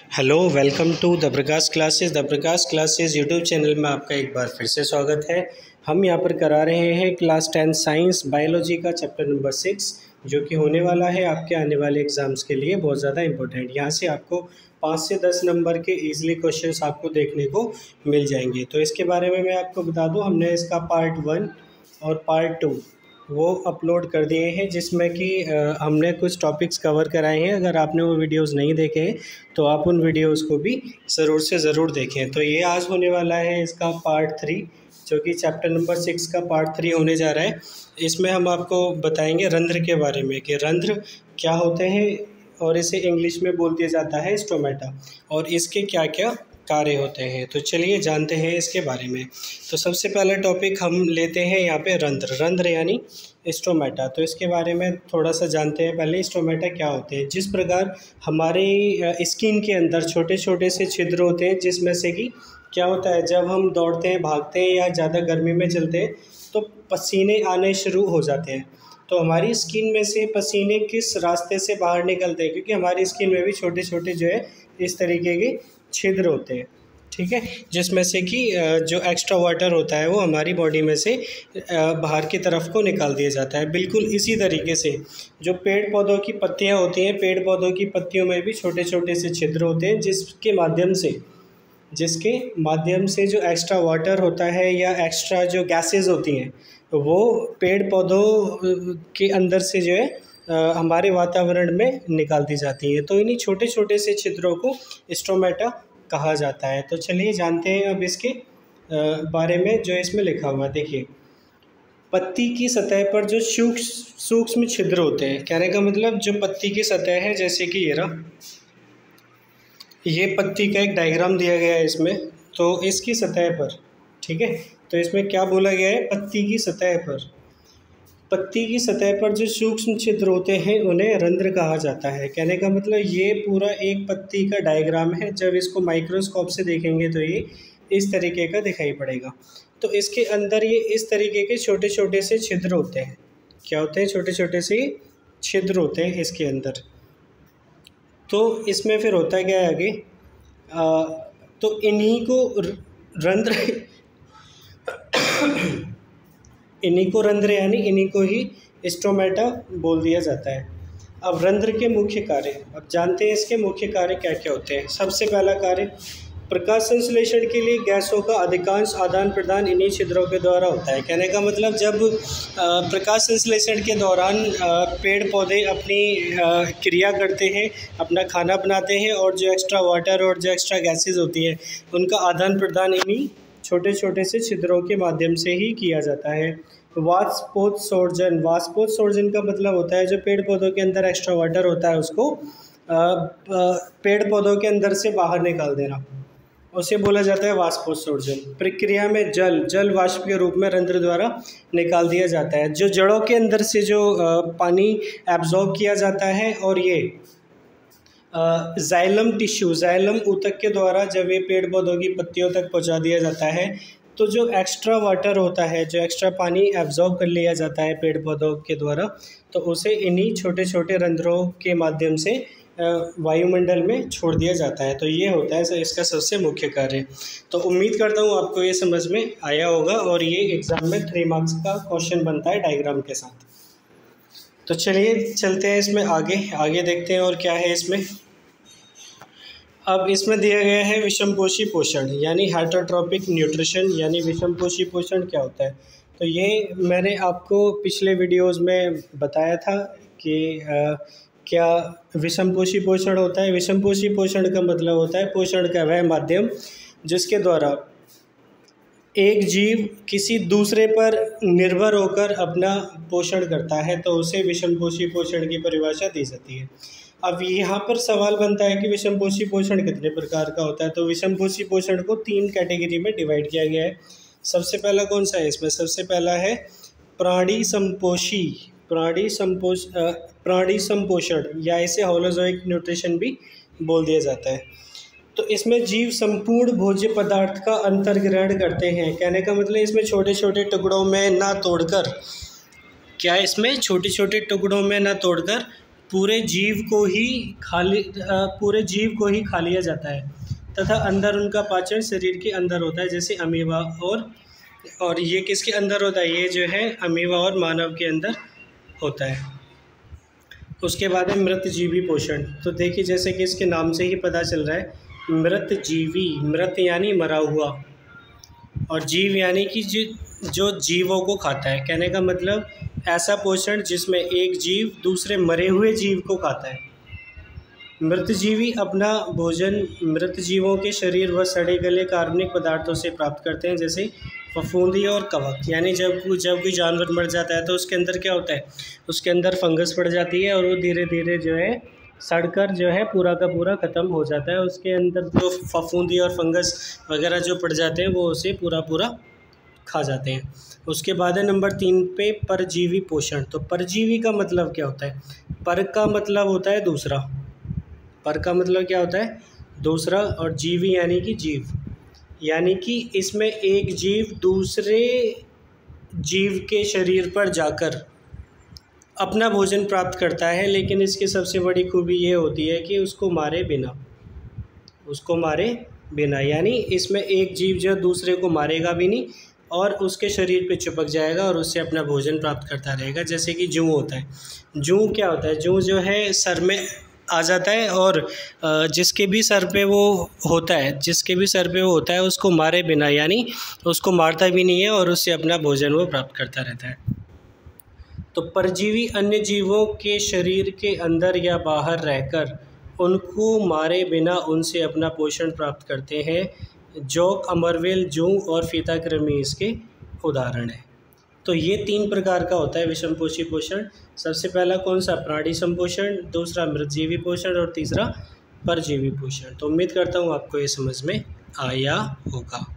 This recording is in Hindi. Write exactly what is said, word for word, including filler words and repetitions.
Hello, welcome to the Prakash classes. The Prakash classes YouTube channel में आपका एक बार फिर से स्वागत है। हम यहाँ पर करा रहे हैं क्लास टेंथ साइंस बायोलॉजी का चैप्टर नंबर सिक्स, जो कि होने वाला है आपके आने वाले एग्ज़ाम्स के लिए बहुत ज़्यादा इंपॉर्टेंट। यहाँ से आपको पाँच से दस नंबर के इजीली क्वेश्चंस आपको देखने को मिल जाएंगे। तो इसके बारे में मैं आपको बता दूँ, हमने इसका पार्ट वन और पार्ट टू वो अपलोड कर दिए हैं, जिसमें कि हमने कुछ टॉपिक्स कवर कराए हैं। अगर आपने वो वीडियोस नहीं देखे हैं तो आप उन वीडियोस को भी ज़रूर से ज़रूर देखें। तो ये आज होने वाला है इसका पार्ट थ्री, जो कि चैप्टर नंबर सिक्स का पार्ट थ्री होने जा रहा है। इसमें हम आपको बताएंगे रंध्र के बारे में कि रंध्र क्या होते हैं, और इसे इंग्लिश में बोल दिया जाता है स्टोमेटा, और इसके क्या क्या कार्य होते हैं। तो चलिए जानते हैं इसके बारे में। तो सबसे पहला टॉपिक हम लेते हैं यहाँ पे रंध्र। रंध्र यानी स्टोमेटा। तो इसके बारे में थोड़ा सा जानते हैं पहले, स्टोमेटा क्या होते हैं। जिस प्रकार हमारे स्किन के अंदर छोटे छोटे से छिद्र होते हैं, जिसमें से कि क्या होता है, जब हम दौड़ते हैं, भागते हैं या ज़्यादा गर्मी में चलते हैं तो पसीने आने शुरू हो जाते हैं। तो हमारी स्किन में से पसीने किस रास्ते से बाहर निकलते हैं, क्योंकि हमारी स्किन में भी छोटे छोटे जो है इस तरीके के छिद्र होते हैं, ठीक है, जिसमें से कि जो एक्स्ट्रा वाटर होता है वो हमारी बॉडी में से बाहर की तरफ को निकाल दिया जाता है। बिल्कुल इसी तरीके से जो पेड़ पौधों की पत्तियां होती हैं, पेड़ पौधों की पत्तियों में भी छोटे छोटे से छिद्र होते हैं, जिसके माध्यम से जिसके माध्यम से जो एक्स्ट्रा वाटर होता है या एक्स्ट्रा जो गैसेस होती हैं वो पेड़ पौधों के अंदर से जो है आ, हमारे वातावरण में निकाल दी जाती है। तो इन्हीं छोटे छोटे से छिद्रों को स्टोमेटा कहा जाता है। तो चलिए जानते हैं अब इसके बारे में जो इसमें लिखा हुआ। देखिए, पत्ती की सतह पर जो सूक्ष्म सूक्ष्म छिद्र होते हैं, कहने का मतलब जो पत्ती की सतह है, जैसे कि ये रहा, ये पत्ती का एक डायग्राम दिया गया है इसमें। तो इसकी सतह पर, ठीक है, तो इसमें क्या बोला गया है, पत्ती की सतह पर पत्ती की सतह पर जो सूक्ष्म छिद्र होते हैं उन्हें रंध्र कहा जाता है। कहने का मतलब ये पूरा एक पत्ती का डायग्राम है। जब इसको माइक्रोस्कोप से देखेंगे तो ये इस तरीके का दिखाई पड़ेगा। तो इसके अंदर ये इस तरीके के छोटे छोटे से छिद्र होते हैं। क्या होते हैं? छोटे छोटे से छिद्र होते हैं इसके अंदर। तो इसमें फिर होता क्या है आगे, आ, तो इन्हीं को रंध्र इन्हीं को रंध्र यानी इन्हीं को ही स्टोमेटा बोल दिया जाता है। अब रंध्र के मुख्य कार्य, अब जानते हैं इसके मुख्य कार्य क्या क्या होते हैं। सबसे पहला कार्य, प्रकाश संश्लेषण के लिए गैसों का अधिकांश आदान प्रदान इन्हीं छिद्रों के द्वारा होता है। कहने का मतलब जब प्रकाश संश्लेषण के दौरान पेड़ पौधे अपनी क्रिया करते हैं, अपना खाना बनाते हैं, और जो एक्स्ट्रा वाटर और जो एक्स्ट्रा गैसेज होती हैं उनका आदान प्रदान इन्हीं छोटे छोटे से छिद्रों के माध्यम से ही किया जाता है। वाष्पोत्सर्जन, वाष्पोत्सर्जन का मतलब होता है जो पेड़ पौधों के अंदर एक्स्ट्रा वाटर होता है उसको पेड़ पौधों के अंदर से बाहर निकाल देना, उसे बोला जाता है वाष्पोत्सर्जन। प्रक्रिया में जल जल वाष्प के रूप में रंध्र द्वारा निकाल दिया जाता है। जो जड़ों के अंदर से जो पानी एब्जॉर्ब किया जाता है, और ये जाइलम टिश्यू, जाइलम ऊतक के द्वारा जब ये पेड़ पौधों की पत्तियों तक पहुंचा दिया जाता है, तो जो एक्स्ट्रा वाटर होता है, जो एक्स्ट्रा पानी एब्जॉर्ब कर लिया जाता है पेड़ पौधों के द्वारा, तो उसे इन्हीं छोटे छोटे रंध्रों के माध्यम से वायुमंडल में छोड़ दिया जाता है। तो ये होता है इसका सबसे मुख्य कार्य। तो उम्मीद करता हूँ आपको ये समझ में आया होगा, और ये एग्ज़ाम में थ्री मार्क्स का क्वेश्चन बनता है डायग्राम के साथ। तो चलिए चलते हैं इसमें आगे आगे देखते हैं और क्या है इसमें। अब इसमें दिया गया है विषमपोषी पोषण यानी हेटरोट्रॉपिक न्यूट्रिशन, यानी विषमपोषी पोषण क्या होता है। तो ये मैंने आपको पिछले वीडियोस में बताया था कि आ, क्या विषमपोषी पोषण होता है। विषमपोषी पोषण का मतलब होता है पोषण का वह माध्यम जिसके द्वारा एक जीव किसी दूसरे पर निर्भर होकर अपना पोषण करता है, तो उसे विषमपोषी पोषण की परिभाषा दी जाती है। अब यहाँ पर सवाल बनता है कि विषमपोषी पोषण कितने प्रकार का होता है। तो विषमपोषी पोषण को तीन कैटेगरी में डिवाइड किया गया है। सबसे पहला कौन सा है इसमें? सबसे पहला है प्राणी संपोषी प्राणी संपोष प्राणी संपोषण, या इसे होलोजोइक न्यूट्रिशन भी बोल दिया जाता है। तो इसमें जीव संपूर्ण भोज्य पदार्थ का अंतर्ग्रहण करते हैं। कहने का मतलब इसमें छोटे छोटे टुकड़ों में ना तोड़कर, क्या इसमें छोटे छोटे टुकड़ों में ना तोड़कर पूरे जीव को ही खाली पूरे जीव को ही खा लिया जाता है तथा अंदर उनका पाचन शरीर के अंदर होता है, जैसे अमीबा और और ये किसके अंदर होता है, ये जो है अमीबा और मानव के अंदर होता है। उसके बाद है मृतजीवी पोषण। तो देखिए जैसे कि इसके नाम से ही पता चल रहा है, मृतजीवी, मृत यानी मरा हुआ और जीव यानी कि जो जीवों को खाता है। कहने का मतलब ऐसा पोषण जिसमें एक जीव दूसरे मरे हुए जीव को खाता है। मृतजीवी अपना भोजन मृत जीवों के शरीर व सड़े गले कार्बनिक पदार्थों से प्राप्त करते हैं, जैसे फफूंदी और कवक। यानी जब जब कोई जानवर मर जाता है तो उसके अंदर क्या होता है, उसके अंदर फंगस पड़ जाती है और वो धीरे धीरे जो है सड़कर जो है पूरा का पूरा ख़त्म हो जाता है। उसके अंदर जो फफूंदी और फंगस वगैरह जो पड़ जाते हैं वो उसे पूरा पूरा खा जाते हैं। उसके बाद है नंबर तीन पे परजीवी पोषण। तो परजीवी का मतलब क्या होता है, पर का मतलब होता है दूसरा, पर का मतलब क्या होता है दूसरा, और जीवी यानी कि जीव, यानी कि इसमें एक जीव दूसरे जीव के शरीर पर जाकर अपना भोजन प्राप्त करता है, लेकिन इसकी सबसे बड़ी खूबी ये होती है कि उसको मारे बिना उसको मारे बिना यानी इसमें एक जीव जो दूसरे को मारेगा भी नहीं और उसके शरीर पे चिपक जाएगा और उससे अपना भोजन प्राप्त करता रहेगा। जैसे कि जूं होता है, जूं क्या होता है, जूं जो है सर में आ जाता है और जिसके भी सर पे वो होता है जिसके भी सर पे वो होता है उसको मारे बिना यानी उसको मारता भी नहीं है और उससे अपना भोजन वो प्राप्त करता रहता है। तो परजीवी अन्य जीवों के शरीर के अंदर या बाहर रहकर उनको मारे बिना उनसे अपना पोषण प्राप्त करते हैं। जोंक, अमरवेल, जूं और फीताकृमि इसके उदाहरण हैं। तो ये तीन प्रकार का होता है विषमपोषी पोषण। सबसे पहला कौन सा, प्राणी संपोषण, दूसरा मृतजीवी पोषण और तीसरा परजीवी पोषण। तो उम्मीद करता हूँ आपको ये समझ में आया होगा।